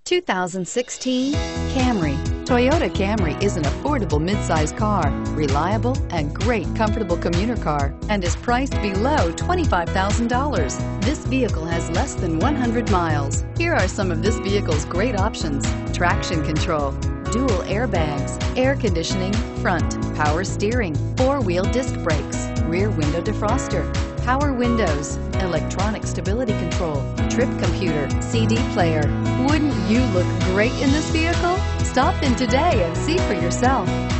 2016 Camry. Toyota Camry is an affordable midsize car, reliable and great comfortable commuter car, and is priced below $25,000. This vehicle has less than 100 miles. Here are some of this vehicle's great options: traction control, dual airbags, air conditioning, front, power steering, four-wheel disc brakes, rear window defroster, power windows, electronic stability control, trip computer, CD player. Wouldn't you look great in this vehicle? Stop in today and see for yourself.